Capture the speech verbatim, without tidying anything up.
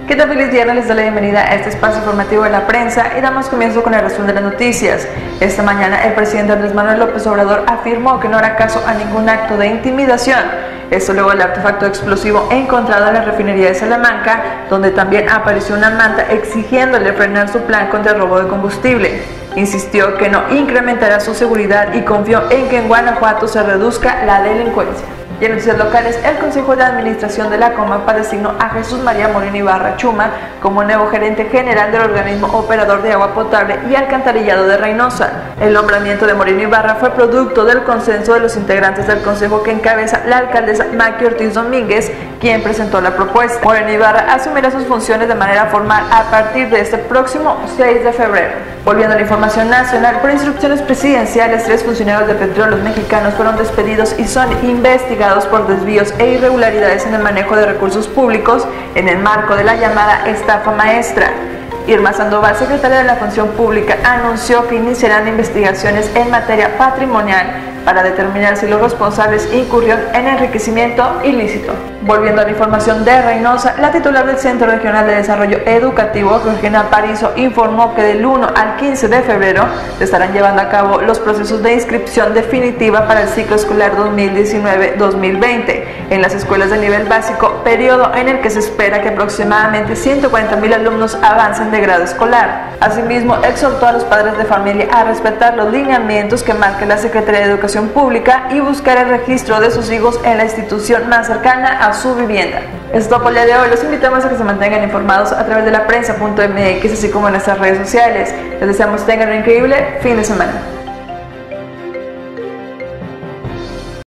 ¿Qué tal? Feliz viernes, les doy la bienvenida a este espacio informativo de la prensa y damos comienzo con el resumen de las noticias. Esta mañana el presidente Andrés Manuel López Obrador afirmó que no hará caso a ningún acto de intimidación. Esto luego del artefacto explosivo encontrado en la refinería de Salamanca, donde también apareció una manta exigiéndole frenar su plan contra el robo de combustible. Insistió que no incrementará su seguridad y confió en que en Guanajuato se reduzca la delincuencia. Y en noticias locales, el Consejo de Administración de la Comapa designó a Jesús María Moreno Ibarra Chuma como nuevo gerente general del organismo operador de agua potable y alcantarillado de Reynosa. El nombramiento de Moreno Ibarra fue producto del consenso de los integrantes del Consejo que encabeza la alcaldesa Maqui Ortiz Domínguez, quien presentó la propuesta. Moreno Ibarra asumirá sus funciones de manera formal a partir de este próximo seis de febrero. Volviendo a la información nacional, por instrucciones presidenciales, tres funcionarios de Petróleos Mexicanos fueron despedidos y son investigados por desvíos e irregularidades en el manejo de recursos públicos en el marco de la llamada estafa maestra. Irma Sandoval, secretaria de la Función Pública, anunció que iniciarán investigaciones en materia patrimonial para determinar si los responsables incurrieron en enriquecimiento ilícito. Volviendo a la información de Reynosa, la titular del Centro Regional de Desarrollo Educativo, Georgina Parizo, informó que del uno al quince de febrero se estarán llevando a cabo los procesos de inscripción definitiva para el ciclo escolar dos mil diecinueve dos mil veinte en las escuelas de nivel básico, periodo en el que se espera que aproximadamente ciento cuarenta mil alumnos avancen de grado escolar. Asimismo, exhortó a los padres de familia a respetar los lineamientos que marque la Secretaría de Educación Pública y buscar el registro de sus hijos en la institución más cercana a su vivienda. Es todo por el día de hoy. Los invitamos a que se mantengan informados a través de la prensa punto m x, así como en nuestras redes sociales. Les deseamos que tengan un increíble fin de semana.